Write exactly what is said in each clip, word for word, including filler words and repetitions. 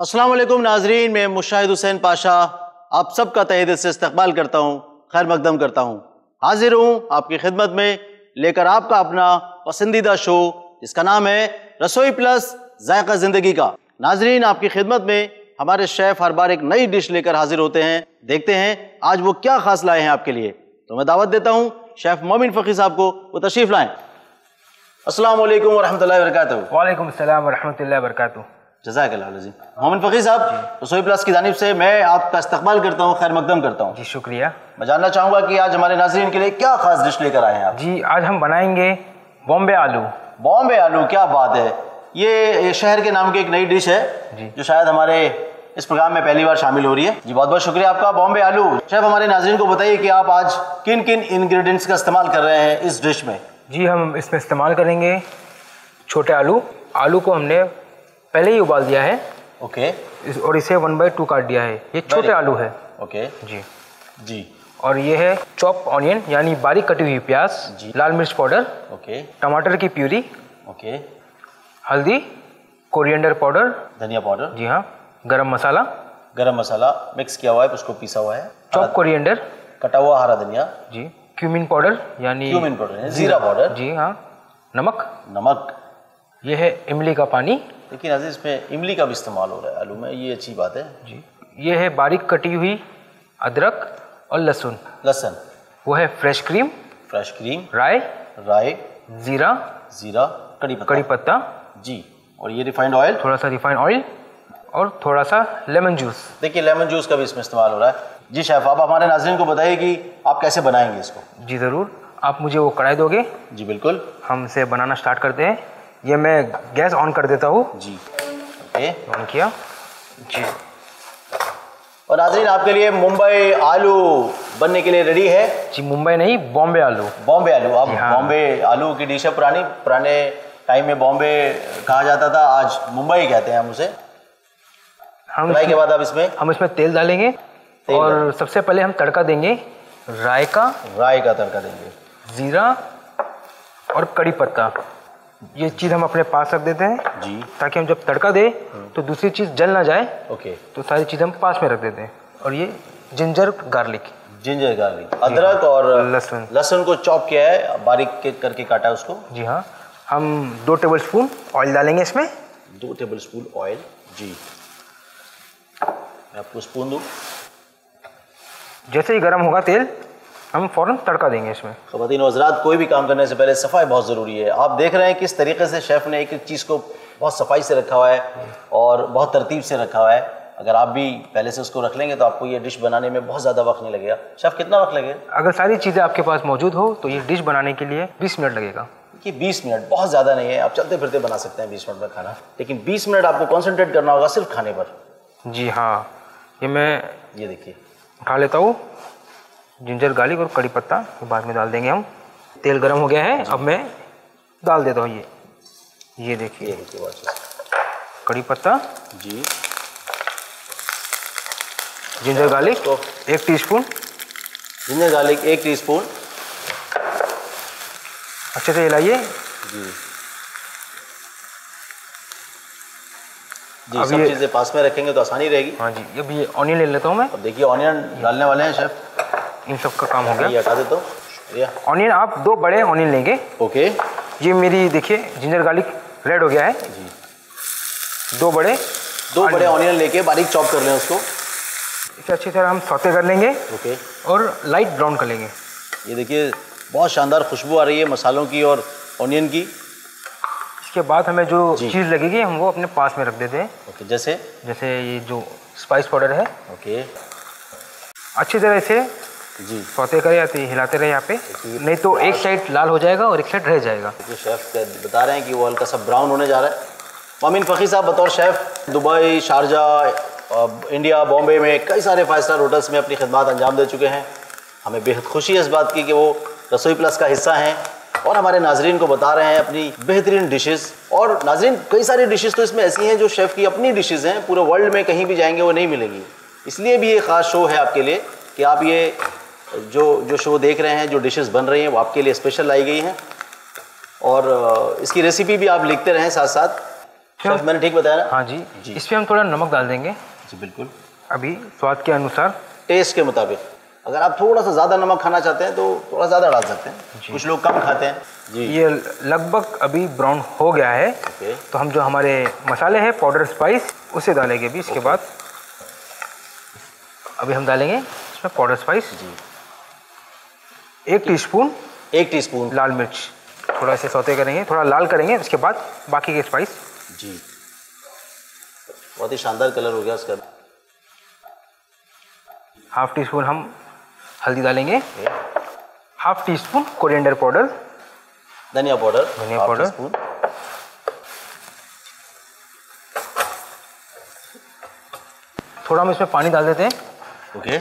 अस्सलाम वालेकुम नाजरीन, मैं मुशाहिद हुसैन पाशा आप सबका तहे दिल से इस्तकबाल करता हूँ, खैर मकदम करता हूँ। हाजिर हूँ आपकी खिदमत में लेकर आपका अपना पसंदीदा शो जिसका नाम है रसोई प्लस जायका ज़िंदगी का। नाजरीन, आपकी खिदमत में हमारे शेफ़ हर बार एक नई डिश लेकर हाजिर होते हैं। देखते हैं आज वो क्या खास लाए हैं आपके लिए। तो मैं दावत देता हूँ शेफ़ मोमिन फ़कीह साहब को, वो तशरीफ़ लाएँ। अस्सलाम वालेकुम वरहमतुल्लाहि वबरकातुहू। वालेकुम सलाम वरहमतुल्लाहि वबरकातुहू। जज़ाकल्लाह अज़ीम। मोमिन फ़कीह साहब, रसोई प्लस की जानिब से मैं आपका इस्तकबाल करता हूँ, खैर मकदम करता हूँ। जी शुक्रिया। मैं जानना चाहूँगा कि आज हमारे नाज़रीन के लिए क्या खास डिश लेकर आए हैं आप? जी आज हम बनाएंगे बॉम्बे आलू। बॉम्बे आलू, क्या बात है। ये शहर के नाम की एक नई डिश है जी जो शायद हमारे इस प्रोग्राम में पहली बार शामिल हो रही है। जी बहुत बहुत शुक्रिया आपका। बॉम्बे आलू शेफ, हमारे नाज़रीन को बताइए कि आप आज किन किन इंग्रेडिएंट्स का इस्तेमाल कर रहे हैं इस डिश में? जी हम इसमें इस्तेमाल करेंगे छोटे आलू। आलू को हमने पहले ही उबाल दिया है। ओके। इस, और इसे वन बाई टू काट दिया है। ये छोटे आलू है। ओके जी जी। और ये है चॉप ऑनियन यानी बारीक कटी हुई प्याज, लाल मिर्च पाउडर, ओके, टमाटर की प्यूरी, ओके, हल्दी, कोरिएंडर पाउडर, धनिया पाउडर, जी हाँ, गरम मसाला, गरम मसाला मिक्स किया हुआ है, उसको पीसा हुआ है, चॉप कोरिएंडर, कटा हुआ हरा धनिया, जी, क्यूमिन पाउडर यानी क्यूमिन पाउडर, जीरा पाउडर, जी हाँ, नमक, नमक, ये है इमली का पानी। लेकिन अजीज इसमें इमली का भी इस्तेमाल हो रहा है आलू में, ये अच्छी बात है जी। ये है बारीक कटी हुई अदरक और लहसुन। लहसुन। वो है फ्रेश क्रीम, फ्रेश क्रीम, राई, राई, जीरा, जीरा, कड़ी पत्ता, कड़ी पत्ता, जी। और ये रिफाइंड ऑयल, थोड़ा सा रिफाइंड ऑयल और थोड़ा सा लेमन जूस। देखिए लेमन जूस का भी इसमें इस्तेमाल हो रहा है। जी शेफ, आप हमारे नाज़रीन को बताइए कि आप कैसे बनाएंगे इसको? जी ज़रूर, आप मुझे वो कढ़ाई दोगे? जी बिल्कुल। हम इसे बनाना स्टार्ट करते हैं। ये मैं गैस ऑन कर देता हूँ। जी ओके, ऑन किया जी। और नाज़रीन आपके लिए मुंबई आलू बनने के लिए रेडी है। जी मुंबई नहीं, बॉम्बे आलू। बॉम्बे आलू, अब हाँ। बॉम्बे आलू की डिश है पुरानी, पुराने टाइम में बॉम्बे कहा जाता था, आज मुंबई कहते हैं हम उसे। हम के बाद अब इसमें हम इसमें तेल डालेंगे तेल और डालेंगे। सबसे पहले हम तड़का देंगे राई का। राई का तड़का देंगे, जीरा और कड़ी पत्ता। ये चीज़ हम अपने पास रख देते हैं जी, ताकि हम जब तड़का दे तो दूसरी चीज़ जल ना जाए। ओके। तो सारी चीज़ हम पास में रख देते हैं। और ये जिंजर गार्लिक, जिंजर गार्लिक, अदरक और लहसुन लहसुन को चॉप किया है, बारीक करके काटा है उसको। जी हाँ। हम दो टेबल स्पून ऑयल डालेंगे इसमें। दो टेबल स्पून ऑयल, जी। मैं आपको स्पून दूँ। जैसे ही गर्म होगा तेल, हम फ़ौरन तड़का देंगे इसमें। ख़वातीन व हज़रात, कोई भी काम करने से पहले सफाई बहुत ज़रूरी है। आप देख रहे हैं किस तरीके से शेफ़ ने एक एक चीज़ को बहुत सफाई से रखा हुआ है और बहुत तरतीब से रखा हुआ है। अगर आप भी पहले से उसको रख लेंगे तो आपको ये डिश बनाने में बहुत ज़्यादा वक्त नहीं लगेगा। शेफ़ कितना वक्त लगेगा? अगर सारी चीज़ें आपके पास मौजूद हो तो ये डिश बनाने के लिए बीस मिनट लगेगा। कि बीस मिनट बहुत ज़्यादा नहीं है, आप चलते फिरते बना सकते हैं बीस मिनट में खाना, लेकिन बीस मिनट आपको कॉन्सेंट्रेट करना होगा सिर्फ खाने पर। जी हाँ। ये मैं ये देखिए उठा लेता हूँ। जिंजर गार्लिक और कड़ी पत्ता बाद में डाल देंगे हम। तेल गर्म हो गया है, अब मैं डाल देता हूँ ये ये देखिए ये देखिए कड़ी पत्ता, जी, जिंजर गार्लिक तो एक टीस्पून, जिंजर गार्लिक एक टीस्पून, अच्छे से हिलाइए जी जी। सब चीज़ें पास में रखेंगे तो आसानी रहेगी। हाँ जी। अब ये ऑनियन ले लेता हूँ मैं। अब देखिए ऑनियन डालने वाले हैं शेफ। इन सब का काम हो गया। ये हटा देता हूँ। ऑनियन आप दो बड़े ऑनियन लेंगे। ओके। ये मेरी देखिए जिंजर गार्लिक रेड हो गया है जी। दो बड़े दो बड़े ऑनियन लेके बारीक चॉप कर लें उसको। इसे अच्छी तरह हम सौते कर लेंगे। ओके। और लाइट ब्राउन कर लेंगे। ये देखिए बहुत शानदार खुशबू आ रही है मसालों की और ऑनियन की। इसके बाद हमें जो चीज़ लगेगी हम वो अपने पास में रख देते हैं। ओके। जैसे जैसे ये जो स्पाइस पाउडर है। ओके। अच्छी तरह से जी सौते करें या हिलाते रहे यहाँ पे, नहीं तो एक साइड लाल हो जाएगा और एक साइड रह जाएगा। क्योंकि शेफ़ बता रहे हैं कि वो हल्का सा ब्राउन होने जा रहा है। मोमिन फ़कीह साहब बतौर chef Dubai, Sharjah, India, Bombay में कई सारे फाइव स्टार होटल्स में अपनी खिदमत अंजाम दे चुके हैं। हमें बेहद खुशी है इस बात की कि वो रसोई प्लस का हिस्सा हैं और हमारे नाजरीन को बता रहे हैं अपनी बेहतरीन डिशेज़। और नाजरीन कई सारी डिशेज़ तो इसमें ऐसी हैं जो शेफ़ की अपनी डिशेज़ हैं, पूरे वर्ल्ड में कहीं भी जाएंगे वो नहीं मिलेंगी। इसलिए भी ये ख़ास शो है आपके लिए कि आप ये जो जो शो देख रहे हैं, जो डिशेस बन रही हैं वो आपके लिए स्पेशल लाई गई हैं और इसकी रेसिपी भी आप लिखते रहें साथ साथ। शेफ मैंने ठीक बताया ना? हाँ जी, जी। इसमें हम थोड़ा नमक डाल देंगे। जी बिल्कुल, अभी स्वाद के अनुसार, टेस्ट के मुताबिक। अगर आप थोड़ा सा ज़्यादा नमक खाना चाहते हैं तो थोड़ा ज़्यादा डाल सकते हैं, कुछ लोग कम खाते हैं जी। ये लगभग अभी ब्राउन हो गया है। ओके। तो हम जो हमारे मसाले हैं पाउडर स्पाइस उसे डालेंगे अभी। इसके बाद अभी हम डालेंगे इसमें पाउडर स्पाइस जी, एक टीस्पून एक टीस्पून लाल मिर्च, थोड़ा से सौते करेंगे, थोड़ा लाल करेंगे, उसके बाद बाकी के स्पाइस जी। बहुत ही शानदार कलर हो गया उसका। हाफ टी स्पून हम हल्दी डालेंगे, half teaspoon coriander powder, धनिया पाउडर, धनिया पाउडर, थोड़ा हम इसमें पानी डाल देते हैं। ओके।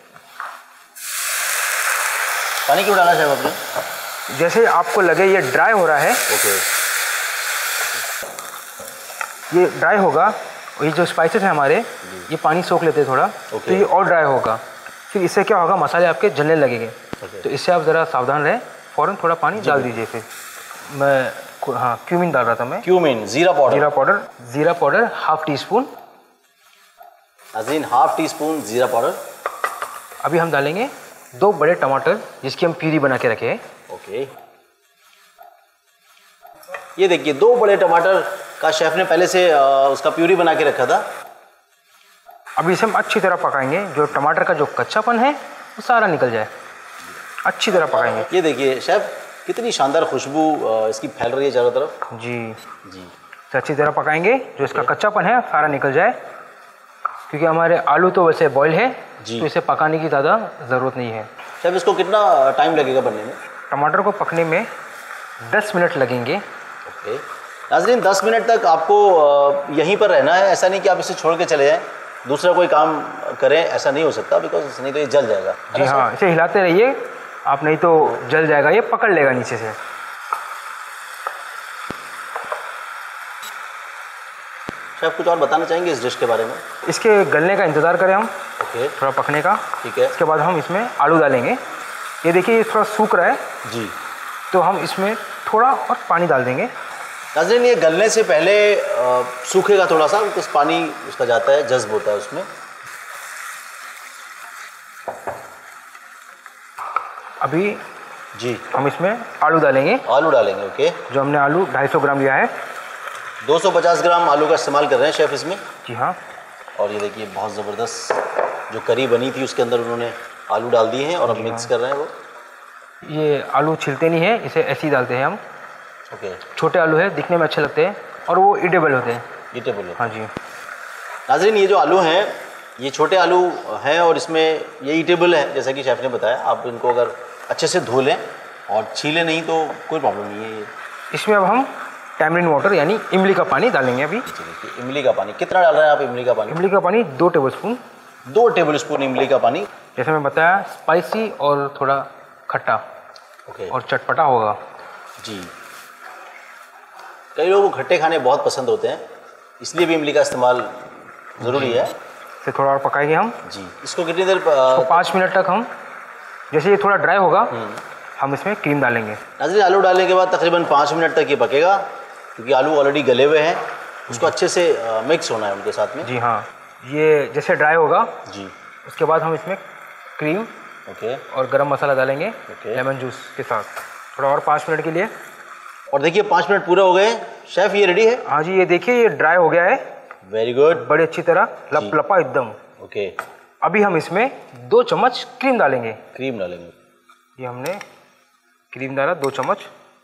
पानी क्यों डाला है आपने? जैसे आपको लगे ये ड्राई हो रहा है। ओके। ये ड्राई होगा, ये जो स्पाइसेस हैं हमारे ये पानी सोख लेते हैं थोड़ा। ओके। तो ये और ड्राई होगा, फिर इससे क्या होगा, मसाले आपके जलने लगेंगे। ओके। तो इससे आप ज़रा सावधान रहें, फ़ौरन थोड़ा पानी डाल दीजिए। फिर मैं हाँ क्यूमिन डाल रहा था मैं, क्यूमिन, जीरा पाउडर, जीरा पाउडर जीरा पाउडर हाफ टी स्पून, अजीन हाफ टी स्पून जीरा पाउडर। अभी हम डालेंगे दो बड़े टमाटर जिसकी हम प्यूरी बना के रखे हैं। ओके। ये देखिए दो बड़े टमाटर का शेफ ने पहले से आ, उसका प्यूरी बना के रखा था। अभी इसे हम अच्छी तरह पकाएंगे, जो टमाटर का जो कच्चापन है वो सारा निकल जाए, अच्छी तरह पकाएंगे। ये देखिए शेफ कितनी शानदार खुशबू इसकी फैल रही है चारों तरफ। जी जी। तो अच्छी तरह पकाएंगे, जो इसका कच्चापन है सारा निकल जाए, क्योंकि हमारे आलू तो वैसे बॉयल है तो इसे पकाने की ज़्यादा ज़रूरत नहीं है। शेफ इसको कितना टाइम लगेगा बनने में? टमाटर को पकने में दस मिनट लगेंगे। ओके। नाज़रीन दस मिनट तक आपको यहीं पर रहना है, ऐसा नहीं कि आप इसे छोड़ के चले जाएं, दूसरा कोई काम करें, ऐसा नहीं हो सकता, बिकॉज नहीं तो ये जल जाएगा। जी हाँ, इसे हिलाते रहिए आप, नहीं तो जल जाएगा, ये पकड़ लेगा नीचे से। शेफ कुछ और बताना चाहेंगे इस डिश के बारे में? इसके गलने का इंतज़ार करें हम। ओके। थोड़ा पकने का। ठीक है। इसके बाद हम इसमें आलू डालेंगे। ये देखिए ये थोड़ा सूख रहा है जी, तो हम इसमें थोड़ा और पानी डाल देंगे। नाज़रीन ये गलने से पहले आ, सूखेगा थोड़ा सा, कुछ पानी उसका जाता है, जज्ब होता है उसमें। अभी जी हम इसमें आलू डालेंगे। आलू डालेंगे। ओके। जो हमने आलू दो सौ पचास ग्राम लिया है। दो सौ पचास ग्राम आलू का इस्तेमाल कर रहे हैं शेफ़ इसमें। जी हाँ। और ये देखिए बहुत ज़बरदस्त जो करी बनी थी उसके अंदर उन्होंने आलू डाल दिए हैं और अब मिक्स कर रहे हैं वो। ये आलू छिलते नहीं है, इसे ऐसे ही डालते हैं हम। ओके। छोटे आलू है, दिखने में अच्छे लगते हैं और वो ईटेबल होते हैं। ईटेबल है। हाँ जी। नाज़रीन ये जो आलू हैं ये छोटे आलू हैं और इसमें ये ईटेबल है, जैसा कि शेफ़ ने बताया। आप इनको अगर अच्छे से धो लें और छीलें नहीं तो कोई प्रॉब्लम नहीं है। ये इसमें अब हम टैमरिन वाटर यानी इमली का पानी डालेंगे। अभी देखिए इमली का पानी कितना डाल रहे हैं आप? इमली का पानी इमली का पानी दो टेबल स्पून। दो टेबल स्पून इमली का पानी। जैसे मैं बताया स्पाइसी और थोड़ा खट्टा ओके और चटपटा होगा। जी। कई लोगों को खट्टे खाने बहुत पसंद होते हैं, इसलिए भी इमली का इस्तेमाल ज़रूरी है। इसे थोड़ा और पकाएंगे हम। जी। इसको कितनी देर? तो पाँच मिनट तक हम, जैसे ये थोड़ा ड्राई होगा हम इसमें क्रीम डालेंगे। नाज़रीन आलू डालने के बाद तकरीबन पाँच मिनट तक ये पकेगा, क्योंकि आलू ऑलरेडी गले हुए हैं, उसको अच्छे से मिक्स होना है उनके साथ में। जी हाँ। ये जैसे ड्राई होगा जी उसके बाद हम इसमें क्रीम ओके और गरम मसाला डालेंगे ओके लेमन जूस के साथ, थोड़ा और पाँच मिनट के लिए। और देखिए पाँच मिनट पूरे हो गए शेफ़, ये रेडी है। हाँ जी, ये देखिए ये ड्राई हो गया है। Very good. बड़ी अच्छी तरह लप लपा एकदम। ओके। अभी हम इसमें दो चम्मच क्रीम डालेंगे। क्रीम डालेंगे। ये हमने क्रीम डाला दो चम्मच।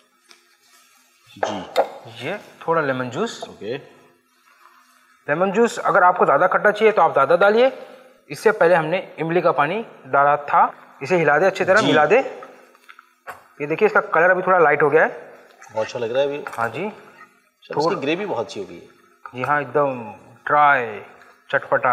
जी। ये थोड़ा lemon juice. Okay. Lemon juice अगर आपको ज़्यादा खट्टा चाहिए तो आप ज़्यादा डालिए। इससे पहले हमने इमली का पानी डाला था। इसे हिला दे, अच्छी तरह मिला दे। ये देखिए इसका कलर अभी थोड़ा लाइट हो गया है, बहुत अच्छा लग रहा है अभी। हाँ जी। इसकी ग्रेवी बहुत अच्छी होगी। जी हाँ, एकदम ड्राई चटपटा।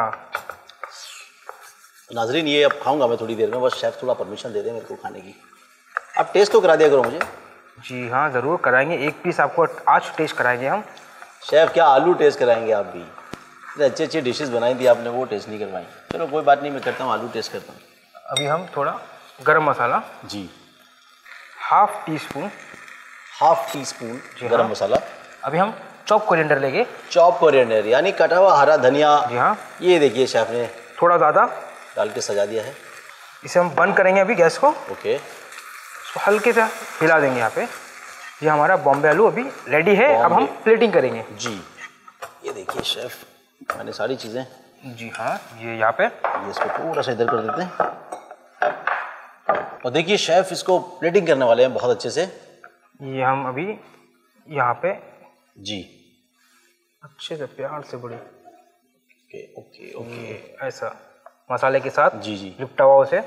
नाजरीन ये अब खाऊंगा मैं थोड़ी देर में, बस शेफ़ थोड़ा परमिशन दे दें मेरे को खाने की। आप टेस्ट तो करा दिया करो मुझे। जी हाँ ज़रूर कराएंगे, एक पीस आपको आज टेस्ट कराएंगे हम। शेफ़ क्या आलू टेस्ट कराएंगे आप भी? इतने अच्छी अच्छी डिशेस बनाई थी आपने, वो टेस्ट नहीं करवाई। चलो कोई बात नहीं, मैं करता हूँ, आलू टेस्ट करता हूँ। अभी हम थोड़ा गरम मसाला जी half teaspoon half teaspoon गरम मसाला। अभी हम चॉप कोरिएंडर लेंगे। चॉप कोरिएंडर यानी कटा हुआ हरा धनिया। जी हाँ, ये देखिए शेफ ने थोड़ा ज़्यादा डाल के सजा दिया है। इसे हम बंद करेंगे अभी गैस को। ओके, इसको हल्के से हिला देंगे यहाँ पे। ये हमारा बॉम्बे आलू अभी रेडी है। अब हम प्लेटिंग करेंगे। जी, ये देखिए शेफ मैंने सारी चीज़ें। जी हाँ, ये यहाँ पे ये इसको पूरा सा इधर कर देते हैं। और देखिए शेफ इसको प्लेटिंग करने वाले हैं बहुत अच्छे से। ये हम अभी यहाँ पे जी अच्छे से प्यार से बड़ी ओके ओके ओके ऐसा मसाले के साथ जी जी लिपटा हुआ उसे।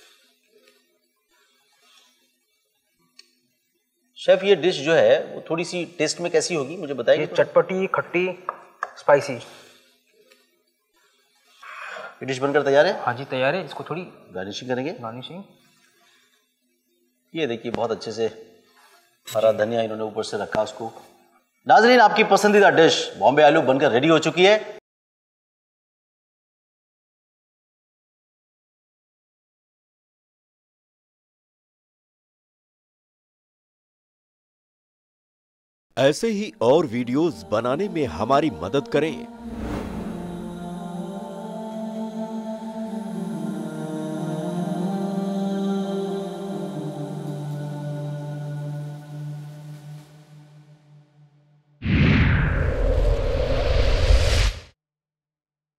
शेफ ये डिश जो है वो थोड़ी सी टेस्ट में कैसी होगी मुझे बताइए। चटपटी, खट्टी, स्पाइसी। ये डिश बनकर तैयार है। हाँ जी तैयार है। इसको थोड़ी गार्निशिंग करेंगे। गार्निशिंग ये देखिए बहुत अच्छे से हरा धनिया इन्होंने ऊपर से रखा उसको। नाजरीन, आपकी पसंदीदा डिश बॉम्बे आलू बनकर रेडी हो चुकी है। ऐसे ही और वीडियोस बनाने में हमारी मदद करें